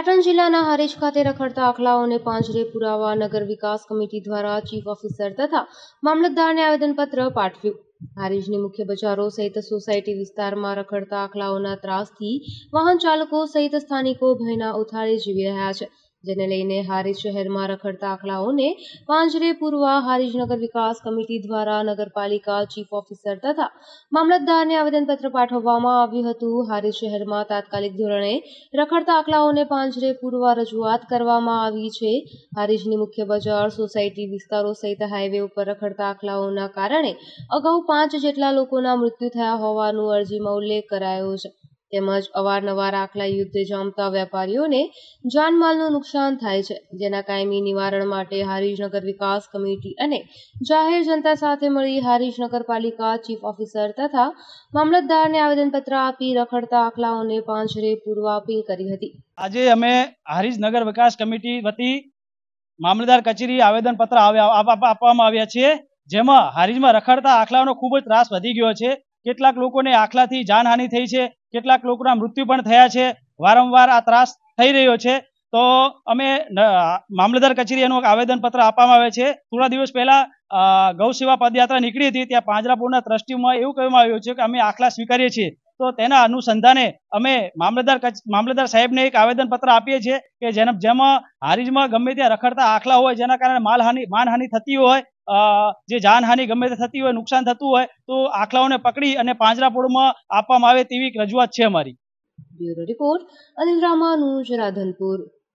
પાટણ જિલ્લાના હારીજ ખાતે રખડતા આખલાઓને પાંજરે પુરાવા નગર વિકાસ કમિટી દ્વારા ચીફ ઓફિસર તથા મામલતદારને આવેદનપત્ર પાઠવ્યું। હારીજની મુખ્ય બજારો સહિત સોસાયટી વિસ્તારમાં રખડતા આખલાઓના ત્રાસથી વાહન ચાલકો સહિત સ્થાનિકો ભયના ઉથાળે જીવી રહ્યા છે, જેને લઈને હારીજ શહેરમાં રખડતા આખલાઓને પાંજરે પૂરવા હારીજ નગર વિકાસ કમિટી દ્વારા નગરપાલિકા ચીફ ઓફિસર તથા મામલતદારને આવેદનપત્ર પાઠવવામાં આવ્યું હતું। હારીજ શહેરમાં તાત્કાલિક ધોરણે રખડતા આખલાઓને પાંજરે પૂરવા રજૂઆત કરવામાં આવી છે। હારીજની મુખ્ય બજાર સોસાયટી વિસ્તારો સહિત હાઈવે ઉપર રખડતા આખલાઓના કારણે અગાઉ 5 જેટલા લોકોના મૃત્યુ થયા હોવાનું અરજીમાં ઉલ્લેખ કરાયો છે, તેમજ અવારનવાર આખલા યુદ્ધે જામતા વેપારીઓને જાનમાલનું નુકસાન થાય છે, જેના કાયમી નિવારણ માટે હારીજ નગર વિકાસ કમિટી અને જાહેર જનતા સાથે મળી હારીજ નગરપાલિકા ચીફ ઓફિસર તથા મામલતદારને આવેદનપત્ર આપી રખડતા આખલાઓને પાંજરે પૂરવા અપીલ કરી હતી। આજે અમે હારીજ નગર વિકાસ કમિટી વતી મામલતદાર કચેરી આવેદનપત્ર આપવામાં આવ્યા છે, જેમાં હારીજમાં રખડતા આખલાઓનો ખૂબ જ ત્રાસ વધી ગયો છે। કેટલાક લોકોને આખલાથી જાનહાનિ થઈ છે, કેટલાક લોકોના મૃત્યુ પણ થયા છે। વારંવાર આ ત્રાસ થઈ રહ્યો છે, તો અમે મામલતદાર કચેરી એનું આવેદનપત્ર આપવામાં આવે છે। થોડા દિવસ પહેલા ગૌ સેવા પદયાત્રા નીકળી હતી, ત્યાં પાંજરાપોળના ટ્રસ્ટીમાં એવું કહેવામાં આવ્યું છે કે અમે આખલા સ્વીકારીએ છીએ, તો તેના અનુસંધાને અમે મામલતદાર સાહેબને એક આવેદનપત્ર આપીએ છીએ કે જેમાં હારીજમાં ગમે ત્યાં રખડતા આખલા હોય, જેના કારણે માનહાનિ થતી હોય, જે જાનહાનિ ગમે તે થતી હોય, નુકસાન થતું હોય, તો આખલાઓને પકડી અને પાંજરાપોળમાં આપવામાં આવે તેવી રજૂઆત છે અમારી। Bureau report Anil Ramanuj, Radhanpur.